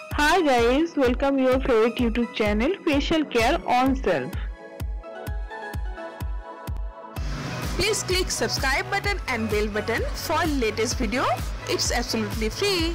Hi guys, welcome your favorite YouTube channel Facial Care on Self. Please click subscribe button and bell button for latest video. It's absolutely free.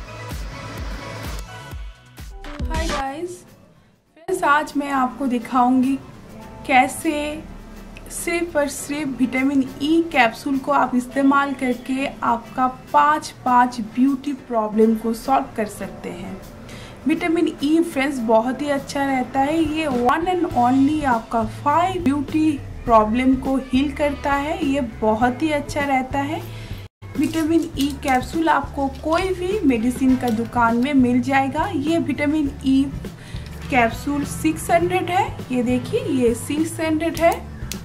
Hi guys, friends आज मैं आपको दिखाऊंगी कैसे सिर्फ और सिर्फ vitamin E capsule को आप इस्तेमाल करके आपका पाँच ब्यूटी प्रॉब्लम को सॉल्व कर सकते हैं। विटामिन ई फ्रेंड्स बहुत ही अच्छा रहता है। ये वन एंड ओनली आपका 5 ब्यूटी प्रॉब्लम को हील करता है। ये बहुत ही अच्छा रहता है। विटामिन ई कैप्सूल आपको कोई भी मेडिसिन का दुकान में मिल जाएगा। ये विटामिन ई कैप्सूल 600 है। ये देखिए, ये 600 है,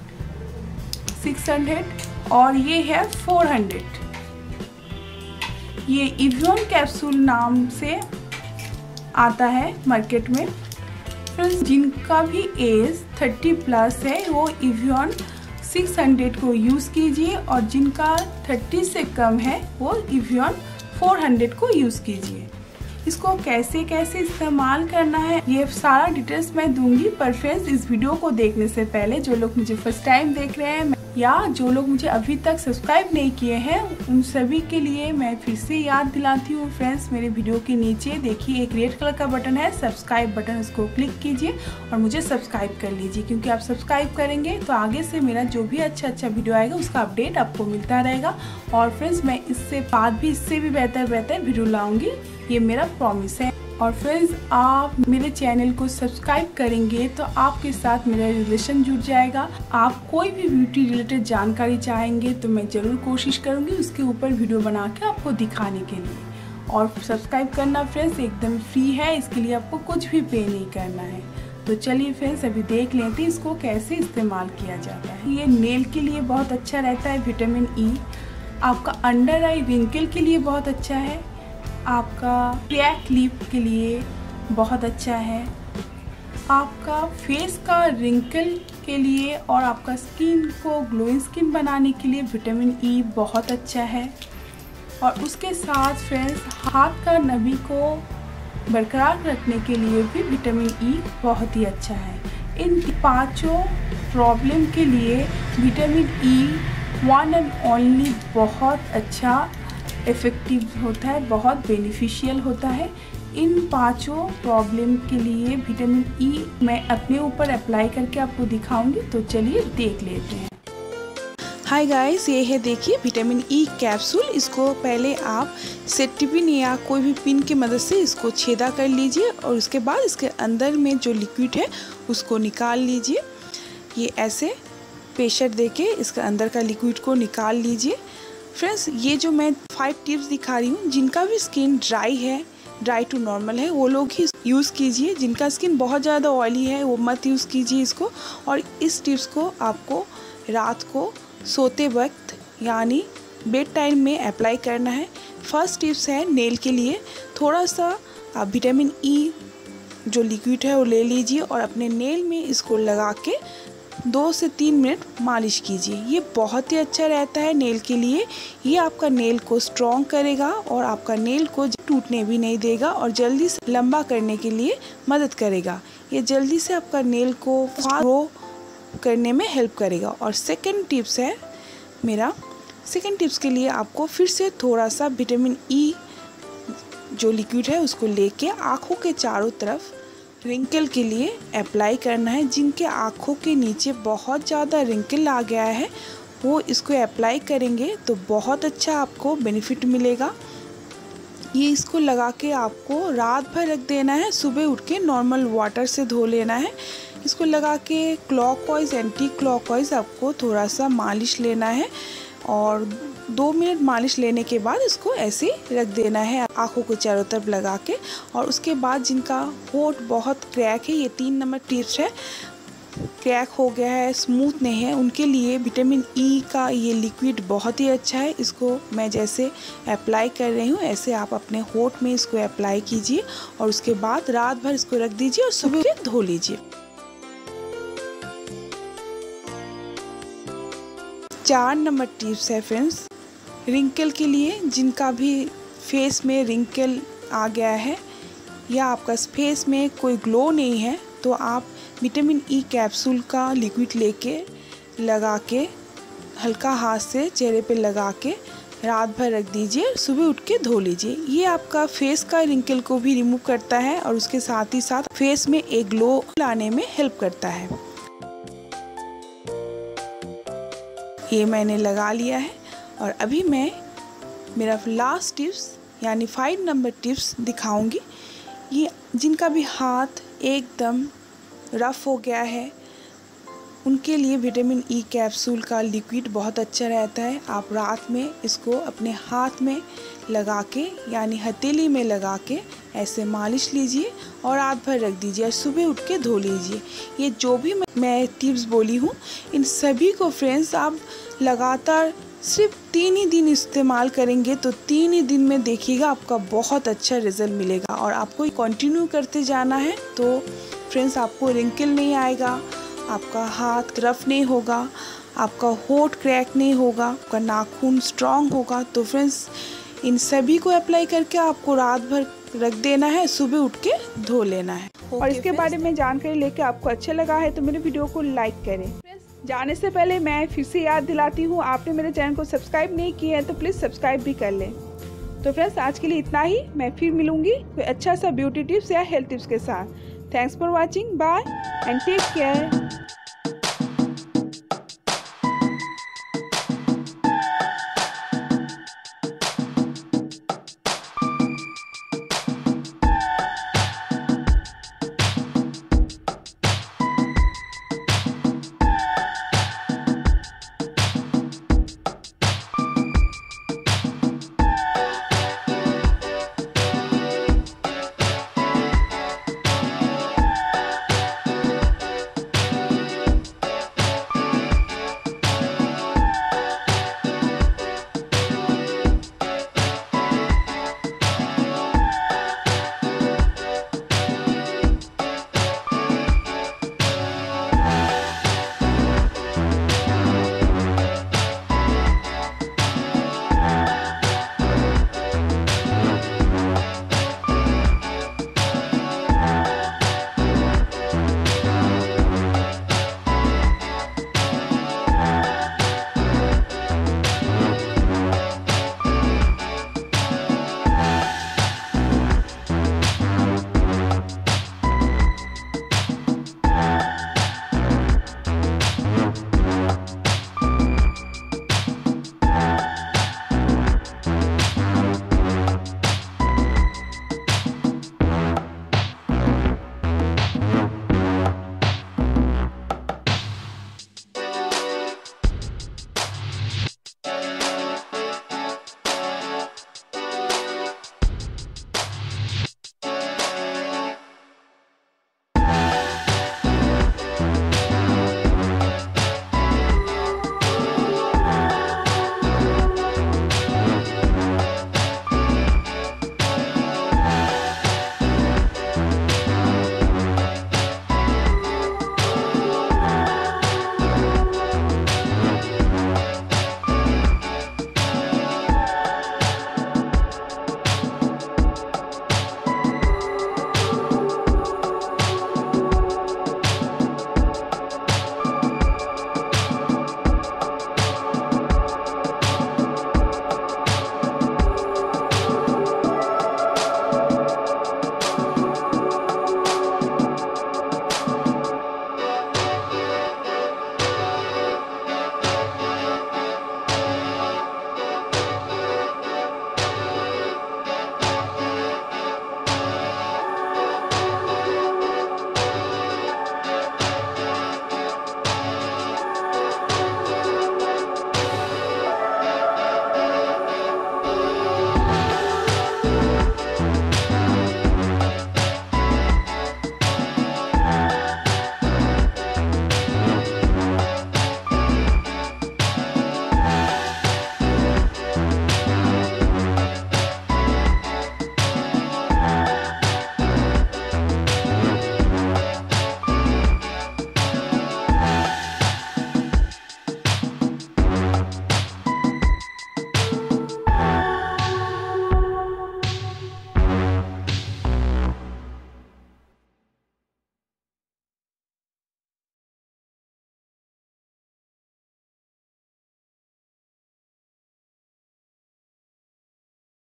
600 और ये है 400। ये इवियन कैप्सूल नाम से आता है मार्केट में। फ्रेंड्स जिनका भी एज 30 प्लस है वो इवियन 600 को यूज़ कीजिए और जिनका 30 से कम है वो इवियन 400 को यूज़ कीजिए। इसको कैसे कैसे इस्तेमाल करना है ये सारा डिटेल्स मैं दूंगी। पर फ्रेंड्स इस वीडियो को देखने से पहले जो लोग मुझे फर्स्ट टाइम देख रहे हैं या जो लोग मुझे अभी तक सब्सक्राइब नहीं किए हैं उन सभी के लिए मैं फिर से याद दिलाती हूँ। फ्रेंड्स मेरे वीडियो के नीचे देखिए एक रेड कलर का बटन है, सब्सक्राइब बटन, उसको क्लिक कीजिए और मुझे सब्सक्राइब कर लीजिए, क्योंकि आप सब्सक्राइब करेंगे तो आगे से मेरा जो भी अच्छा वीडियो आएगा उसका अपडेट आपको मिलता रहेगा। और फ्रेंड्स मैं इससे बाद भी इससे भी बेहतर वीडियो लाऊंगी, ये मेरा प्रॉमिस है। और फ्रेंड्स आप मेरे चैनल को सब्सक्राइब करेंगे तो आपके साथ मेरा रिलेशन जुड़ जाएगा। आप कोई भी ब्यूटी रिलेटेड जानकारी चाहेंगे तो मैं ज़रूर कोशिश करूंगी उसके ऊपर वीडियो बना के आपको दिखाने के लिए। और सब्सक्राइब करना फ्रेंड्स एकदम फ्री है, इसके लिए आपको कुछ भी पे नहीं करना है। तो चलिए फ्रेंड्स अभी देख लेते हैं इसको कैसे इस्तेमाल किया जाता है। ये नेल के लिए बहुत अच्छा रहता है विटामिन ई। आपका अंडर आई रिंकल के लिए बहुत अच्छा है। आपका क्रैक लिप के लिए बहुत अच्छा है। आपका फेस का रिंकल के लिए और आपका स्किन को ग्लोइंग स्किन बनाने के लिए विटामिन ई बहुत अच्छा है। और उसके साथ फ्रेंड्स हाथ का नमी को बरकरार रखने के लिए भी विटामिन ई बहुत ही अच्छा है। इन पांचों प्रॉब्लम के लिए vitamin E one and only बहुत अच्छा इफ़ेक्टिव होता है, बहुत बेनिफिशियल होता है। इन पांचों प्रॉब्लम के लिए विटामिन ई मैं अपने ऊपर अप्लाई करके आपको दिखाऊंगी, तो चलिए देख लेते हैं। हाय गाइस, ये है देखिए विटामिन ई कैप्सूल। इसको पहले आप सेफ्टी पिन या कोई भी पिन की मदद से इसको छेदा कर लीजिए और उसके बाद इसके अंदर में जो लिक्विड है उसको निकाल लीजिए। ये ऐसे प्रेशर देके इसके अंदर का लिक्विड को निकाल लीजिए। फ्रेंड्स ये जो मैं 5 टिप्स दिखा रही हूँ, जिनका भी स्किन ड्राई है, ड्राई टू नॉर्मल है, वो लोग ही यूज़ कीजिए। जिनका स्किन बहुत ज़्यादा ऑयली है वो मत यूज़ कीजिए इसको। और इस टिप्स को आपको रात को सोते वक्त यानी बेड टाइम में अप्लाई करना है। फर्स्ट टिप्स है नेल के लिए। थोड़ा सा आप विटामिन ई जो लिक्विड है वो ले लीजिए और अपने नेल में इसको लगा के 2 से 3 मिनट मालिश कीजिए। ये बहुत ही अच्छा रहता है नेल के लिए। ये आपका नेल को स्ट्रॉन्ग करेगा और आपका नेल को टूटने भी नहीं देगा और जल्दी से लंबा करने के लिए मदद करेगा। ये जल्दी से आपका नेल को ग्रो करने में हेल्प करेगा। और सेकंड टिप्स है मेरा, सेकंड टिप्स के लिए आपको फिर से थोड़ा सा विटामिन ई जो लिक्विड है उसको लेके आँखों के चारों तरफ रिंकल के लिए अप्लाई करना है। जिनके आँखों के नीचे बहुत ज़्यादा रिंकल आ गया है वो इसको अप्लाई करेंगे तो बहुत अच्छा आपको बेनिफिट मिलेगा। ये इसको लगा के आपको रात भर रख देना है, सुबह उठ के नॉर्मल वाटर से धो लेना है। इसको लगा के क्लॉकवाइज एंटी क्लॉकवाइज आपको थोड़ा सा मालिश लेना है और 2 मिनट मालिश लेने के बाद इसको ऐसे रख देना है आँखों को चारों तरफ लगा के। और उसके बाद जिनका होंठ बहुत क्रैक है, ये 3 नंबर टिप्स है, क्रैक हो गया है, स्मूथ नहीं है, उनके लिए विटामिन ई का ये लिक्विड बहुत ही अच्छा है। इसको मैं जैसे अप्लाई कर रही हूँ ऐसे आप अपने होंठ में इसको अप्लाई कीजिए और उसके बाद रात भर इसको रख दीजिए और सुबह धो लीजिए। 4 नंबर टिप्स है फ्रेंड्स रिंकल के लिए। जिनका भी फेस में रिंकल आ गया है या आपका फेस में कोई ग्लो नहीं है तो आप विटामिन ई कैप्सूल का लिक्विड लेके लगा के हल्का हाथ से चेहरे पे लगा के रात भर रख दीजिए, सुबह उठ के धो लीजिए। ये आपका फेस का रिंकल को भी रिमूव करता है और उसके साथ ही साथ फेस में एक ग्लो लाने में हेल्प करता है। ये मैंने लगा लिया है और अभी मैं मेरा लास्ट टिप्स यानी 5 नंबर टिप्स दिखाऊंगी। ये जिनका भी हाथ एकदम रफ हो गया है उनके लिए विटामिन ई कैप्सूल का लिक्विड बहुत अच्छा रहता है। आप रात में इसको अपने हाथ में लगा के यानी हथेली में लगा के ऐसे मालिश लीजिए और रात भर रख दीजिए और सुबह उठ के धो लीजिए। ये जो भी मैं टिप्स बोली हूँ इन सभी को फ्रेंड्स आप लगातार सिर्फ 3 ही दिन इस्तेमाल करेंगे तो 3 ही दिन में देखिएगा आपका बहुत अच्छा रिजल्ट मिलेगा। और आपको कंटिन्यू करते जाना है तो फ्रेंड्स आपको रिंकल नहीं आएगा, आपका हाथ रफ नहीं होगा, आपका होठ क्रैक नहीं होगा, आपका नाखून स्ट्रांग होगा। तो फ्रेंड्स इन सभी को अप्लाई करके आपको रात भर रख देना है, सुबह उठ के धो लेना है। और इसके बारे में जानकारी लेके आपको अच्छा लगा है तो मेरे वीडियो को लाइक करें। जाने से पहले मैं फिर से याद दिलाती हूँ, आपने मेरे चैनल को सब्सक्राइब नहीं किया है तो प्लीज़ सब्सक्राइब भी कर लें। तो फ्रेंड्स आज के लिए इतना ही, मैं फिर मिलूंगी कोई अच्छा सा ब्यूटी टिप्स या हेल्थ टिप्स के साथ। Thanks for watching, bye and take care.